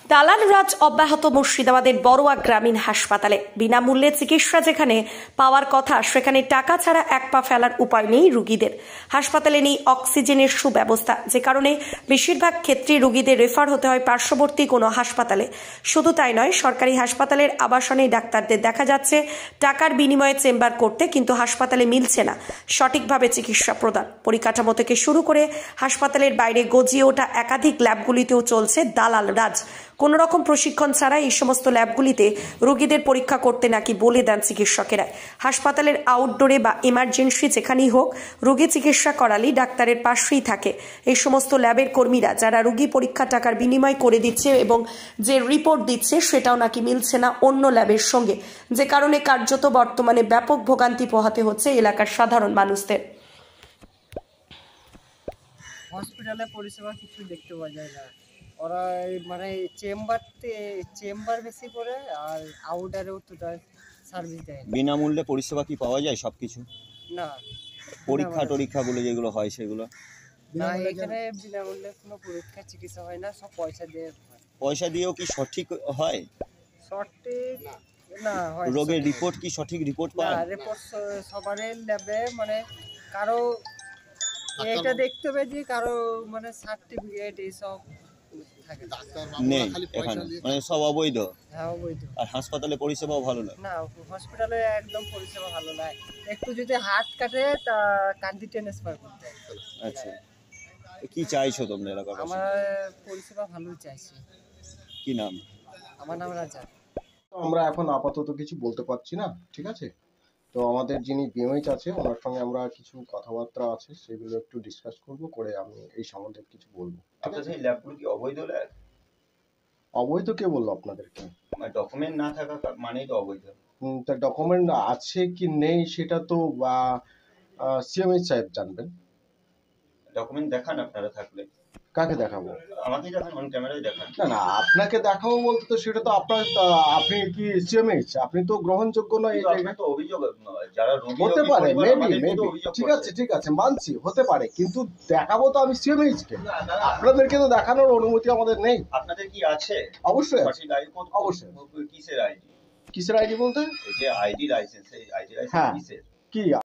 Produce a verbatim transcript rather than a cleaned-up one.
দালাল রাজ অব্যাহত মুর্শিদাবাদের বড়ুয়া গ্রামীণ হাসপাতালে। বিনামূল্যে চিকিৎসা যেখানে পাওয়ার কথা, সেখানে টাকা ছাড়া এক পা ফেলার উপায় নেই রোগীদের। হাসপাতালে নেই অক্সিজেনের সুব্যবস্থা, যে কারণে বেশিরভাগ ক্ষেত্রে রোগীদের রেফার হতে হয় পার্শ্ববর্তী কোনো হাসপাতালে। শুধু তাই নয়, সরকারি হাসপাতালের আবাসনে ডাক্তারদের দেখা যাচ্ছে টাকার বিনিময়ে চেম্বার করতে, কিন্তু হাসপাতালে মিলছে না সঠিকভাবে চিকিৎসা প্রদান। পরিকাঠামো থেকে শুরু করে হাসপাতালের বাইরে গজিয়ে ওঠা একাধিক ল্যাবগুলিতেও চলছে দালাল রাজ। কোন রকম প্রশিক্ষণ ছাড়া এই সমস্ত ল্যাবগুলিতে রোগীদের পরীক্ষা করতে নাকি বলে দেন চিকিৎসকেরা। হাসপাতালের আউটডোরে বা ইমার্জেন্সি যেখানেই হোক, রোগী চিকিৎসা করালেই ডাক্তারের পাশেই থাকে এই সমস্ত ল্যাবের কর্মীরা, যারা রোগী পরীক্ষা টাকার বিনিময় করে দিচ্ছে এবং যে রিপোর্ট দিচ্ছে সেটাও নাকি মিলছে না অন্য ল্যাবের সঙ্গে, যে কারণে কার্যত বর্তমানে ব্যাপক ভোগান্তি পোহাতে হচ্ছে এলাকার সাধারণ মানুষদের। হসপিটালে পরিষেবা কিছু দেখতে পাওয়া যায় না। ওরা মানে চেম্বারতে চেম্বার বেশি করে আর আউটারেও তো তার সার্ভিস দেয়। বিনামূল্যে পরিষেবা কি পাওয়া যায় সবকিছু? না, পরীক্ষা টরীক্ষাগুলো যেগুলো হয় সেগুলো না, এখানে বিনামূল্যে কোনো পরীক্ষা চিকিৎসা হয় না, সব পয়সা দিয়ে হয়। পয়সা দিয়েও কি সঠিক হয়? সঠিক না হয়। রোগের রিপোর্ট কি সঠিক রিপোর্ট না, পায়? রিপোর্ট সবারই ল্যাবে মানে কারো এটা দেখতে হবে যে কারো মানে সার্টিফিকেট এইসব থাকে নেই এখানে, মানে সব অবৈধ। হ্যাঁ, অবৈধ। আর হাসপাতালে পরিষেবাও ভালো নয়। না, হসপিটালে একদম পরিষেবা ভালো নয়। একটু যদি হাত কাটে তা কান্দি ট্রান্সফার করতে হয়। আচ্ছা, কি চাইছো তোমরা এলাকার? আমার পরিষেবা ভালোই চাইছি। কি নাম? আমার নাম রাজা। আমরা এখন আপাতত কিছু বলতে পারছি না, ঠিক আছে? তো আমাদের যিনি বিএমএইচ আছে, ওনার সঙ্গে আমরা কিছু কথাবার্তা আছে, সেগুলো একটু ডিসকাস করব, করে আমি এই সম্বন্ধে কিছু বলবো। আপনাদের এই ল্যাবগুলো কি অবৈধ ল্যাব? অবৈধ কে বললো আপনাদেরকে? মানে ডকুমেন্ট না থাকা মানেই তো অবৈধ। হুম, তা ডকুমেন্ট আছে কি নেই সেটা তো সিএমএইচ সাহেব জানবেন। ডকুমেন্ট দেখান আপনারা থাকলে। কাকে দেখাবো? আমাকেই দেখান, অন ক্যামেরায় দেখান। না না, আপনাকে দেখাবো বলতে তো সেটা তো আপনার, আপনি কি সিএমএইচ, আপনি তো গ্রহণযোগ্য নয় এই জায়গায়। তো অভিযোগ যারা রোগী হতে পারে, মেবি মেবি, ঠিক আছে আছে ঠিক আছে মানছি, হতে পারে, কিন্তু দেখাবো তো আমি সিএমএইচ কে, আপনাদেরকে তো দেখানোর অনুমতি আমাদের নেই। আপনাদের কি আছে? অবশ্যই আছে। সঠিক আইডি কোড? অবশ্যই। কিসের আইডি? কিসের আইডি বলতে? এই যে আইডি লাইসেন্স, এই আইডি হ্যাঁ। লাইসেন্স কিসের? কি